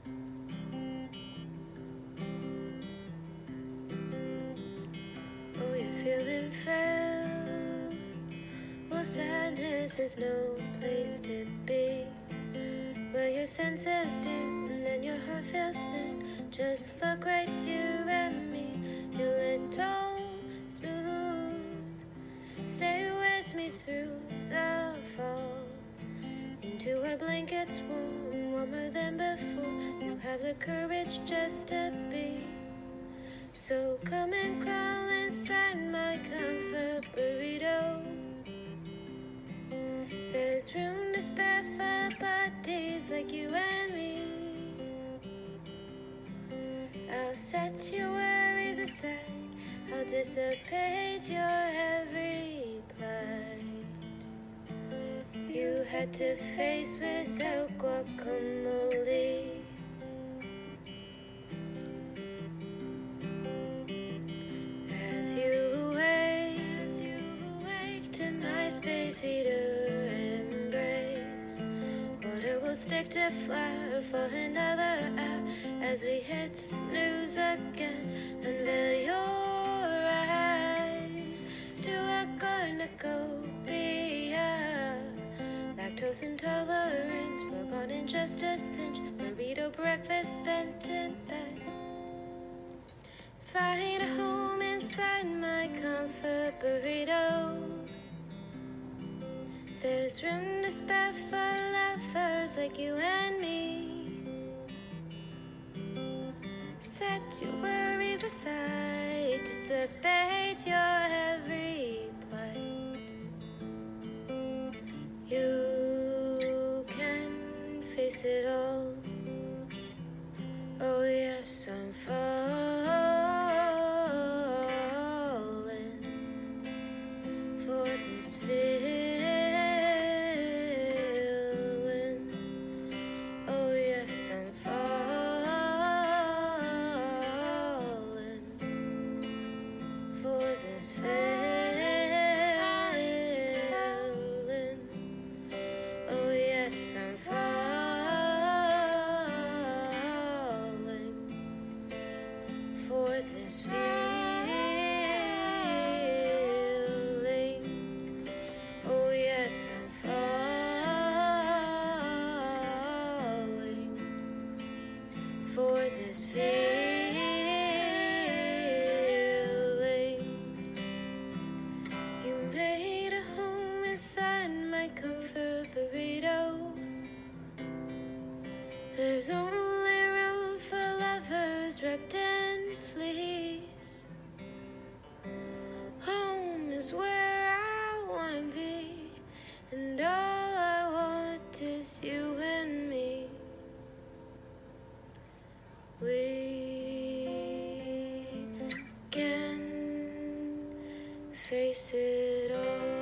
Oh, you're feeling frail. Well, sadness is no place to be, where your senses dim and your heart feels thin. Just look right here at me, you little spoon. Stay with me through the fall, into our blankets warm, warmer than before. You have the courage just to be. So come and crawl inside my comfort burrito. There's room to spare for bodies like you and me. I'll set your worries aside, I'll dissipate your every plight. You had to face without guacamole. As you awake to my space heater embrace, water will stick to flour for another hour. As we hit snooze again, unveil your eyes to a cornucopia. Lactose intolerance, we're gone in just a cinch. Burrito breakfast spent in bed. Find a home inside my comfort burrito. There's room to spare for lovers like you and me. Set your worries aside, dissipate your every plight. You can face it all. Oh yes, I'm falling for this feeling. Oh yes, I'm falling for this feeling. Oh yes, I'm falling for this feeling. Oh yes, I'm falling for this feeling. You made a home inside my comfort burrito. There's only room for lovers wrapped in fleece. Home is where I wanna be, and all I want is you and me. We can face it all.